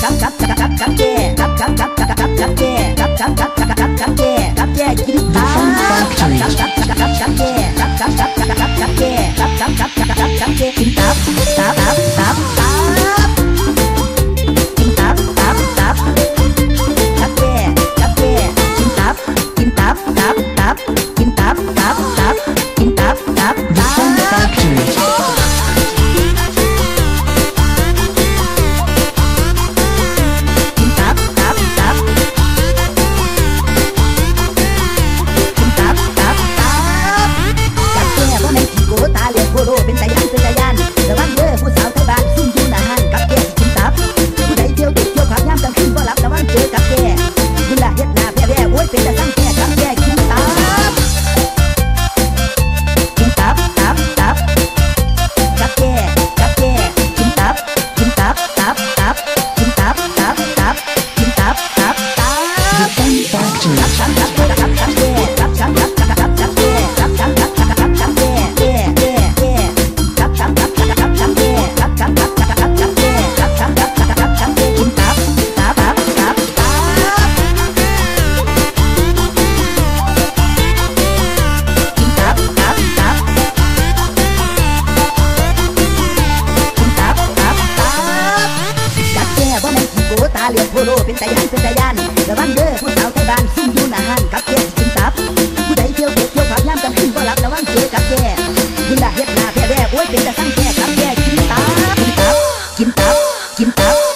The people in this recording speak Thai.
เลือดโพโลเป็นตายันระวังเด้อผู้สาวไทยบ้านซุ่มอยู่หน้าห้านกับแก่สิกินตับผู้ใดเที่ยวเก็บเที่ยวผับยามกลางคืนบ่หลับระวังเจอกับแก่ยินดาเฮ็ดหน้าแพ้แว่โอ้ยเป็นตาสั่งแก่กับแก่กินตับกินตับกินตับ